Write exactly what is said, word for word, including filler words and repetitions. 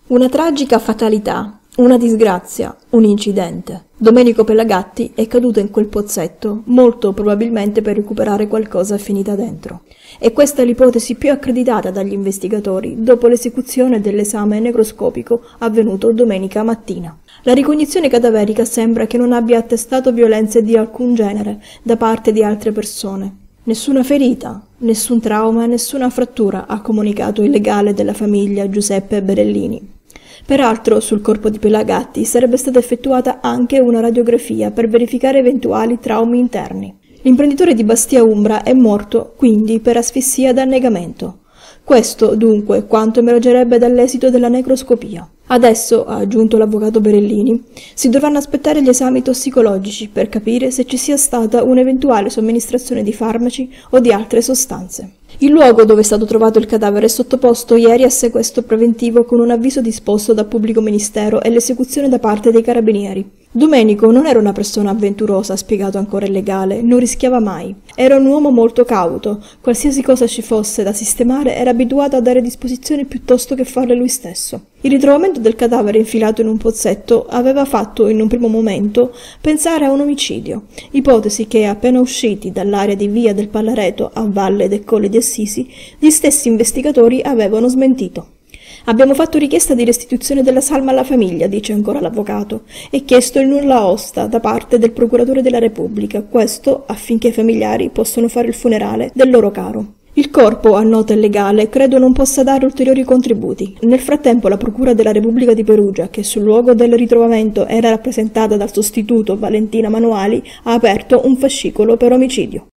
Una tragica fatalità, una disgrazia, un incidente. Domenico Pelagatti è caduto in quel pozzetto, molto probabilmente per recuperare qualcosa finita dentro. E questa è l'ipotesi più accreditata dagli investigatori dopo l'esecuzione dell'esame necroscopico avvenuto domenica mattina. La ricognizione cadaverica sembra che non abbia attestato violenze di alcun genere da parte di altre persone. Nessuna ferita, nessun trauma, nessuna frattura, ha comunicato il legale della famiglia Giuseppe Berellini. Peraltro, sul corpo di Pelagatti sarebbe stata effettuata anche una radiografia per verificare eventuali traumi interni. L'imprenditore di Bastia Umbra è morto, quindi, per asfissia da annegamento. Questo, dunque, quanto emergerebbe dall'esito della necroscopia. Adesso, ha aggiunto l'avvocato Berellini, si dovranno aspettare gli esami tossicologici per capire se ci sia stata un'eventuale somministrazione di farmaci o di altre sostanze. Il luogo dove è stato trovato il cadavere è sottoposto ieri a sequestro preventivo con un avviso disposto dal pubblico ministero e l'esecuzione da parte dei carabinieri. Domenico non era una persona avventurosa, ha spiegato ancora il legale, non rischiava mai. Era un uomo molto cauto, qualsiasi cosa ci fosse da sistemare era abituato a dare disposizioni piuttosto che farle lui stesso. Il ritrovamento del cadavere infilato in un pozzetto aveva fatto, in un primo momento, pensare a un omicidio, ipotesi che, appena usciti dall'area di via del Pallareto a valle dei Colli di Assisi, gli stessi investigatori avevano smentito. Abbiamo fatto richiesta di restituzione della salma alla famiglia, dice ancora l'avvocato, e chiesto il nulla osta da parte del procuratore della Repubblica, questo affinché i familiari possano fare il funerale del loro caro. Il corpo, annota il legale, credo non possa dare ulteriori contributi. Nel frattempo la Procura della Repubblica di Perugia, che sul luogo del ritrovamento era rappresentata dal sostituto Valentina Manuali, ha aperto un fascicolo per omicidio.